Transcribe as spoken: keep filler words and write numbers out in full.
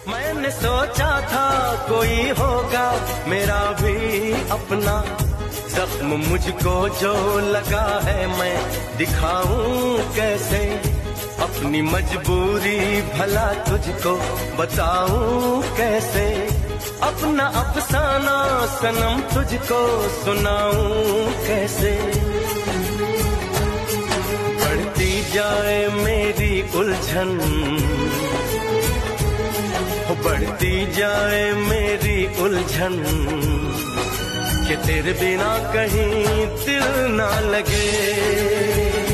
मैंने सोचा था कोई होगा मेरा भी अपना, जख्म मुझको जो लगा है मैं दिखाऊं कैसे, अपनी मजबूरी भला तुझको बताऊं कैसे, अपना अफसाना सनम तुझको सुनाऊं कैसे। बढ़ती जाए मेरी उलझन, बढ़ती जाए मेरी उलझन, कि तेरे बिना कहीं दिल ना लगे।